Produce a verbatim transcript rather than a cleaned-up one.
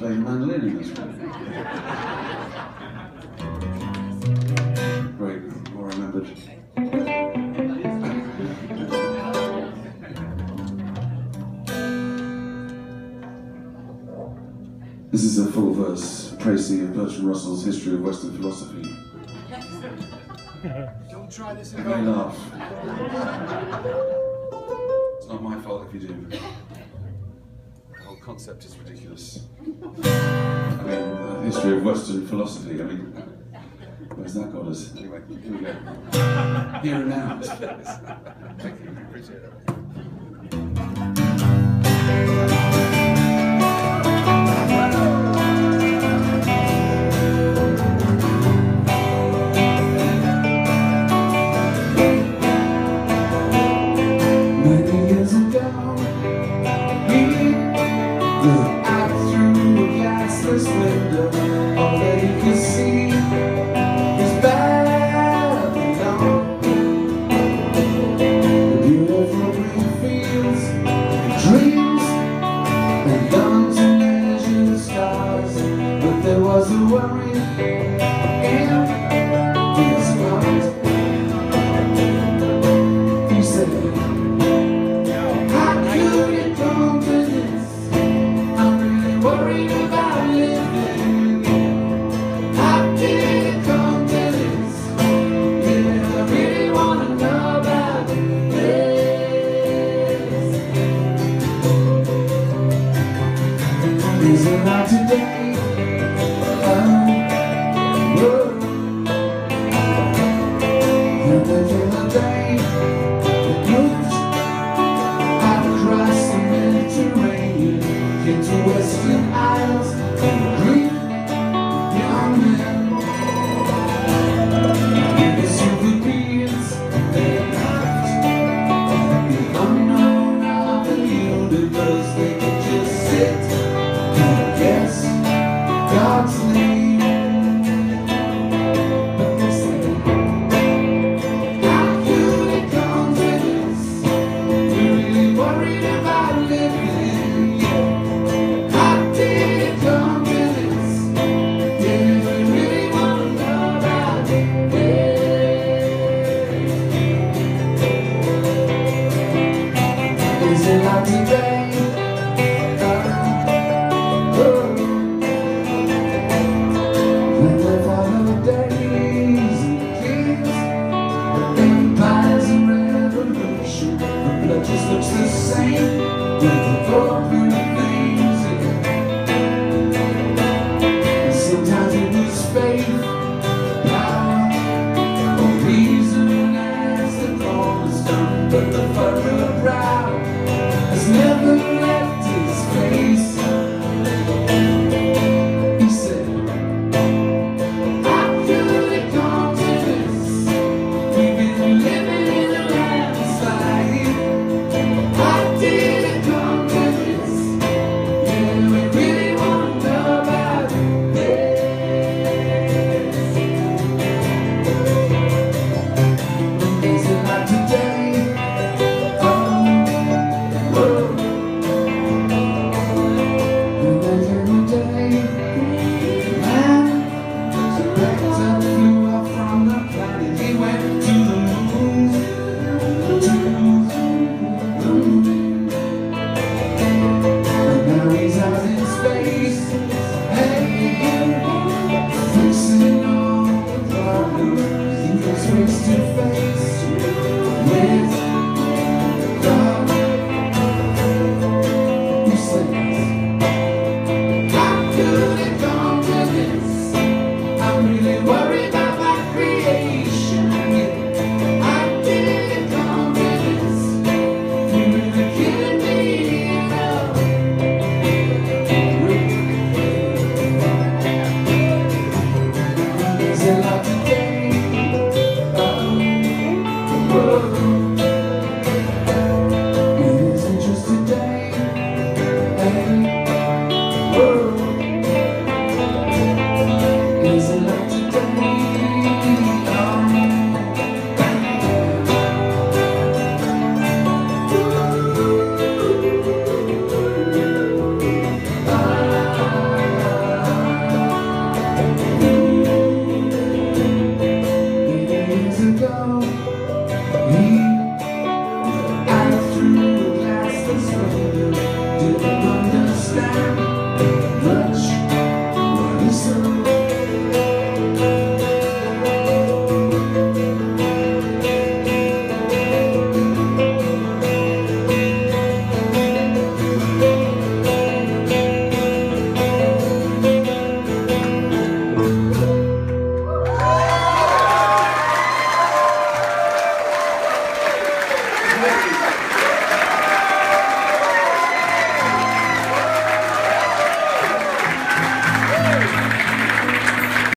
playing mandolin in this room. Great, more remembered. This is a full verse précis of Bertrand Russell's History of Western Philosophy. Don't try this at You may home. laugh. It's not my fault if you do. The whole concept is ridiculous. I mean, the history of Western philosophy, I mean, where's that got us? Anyway, here we go. Here and now. Thank you, appreciate it. Out through a glassless window, all that he could see is Babylon. The beautiful green fields, and dreams, and guns and leisure stars. But there was a worry in his heart. He said, how could it come to this? Worried about living. How did it come to this? Yeah, I really want to know about this. Is it not today? Oh, whoa. And there's a day that moved out across the Mediterranean into Western Isles and Greek young men. In the Europeans, they laughed at the unknown of the hill because they could just sit and guess God's name. But they said, how could it come to this? We're really worried about living. Is it like today? Oh, oh. When they follow days and kings, empires and revolution, the blood just looks the same with the broken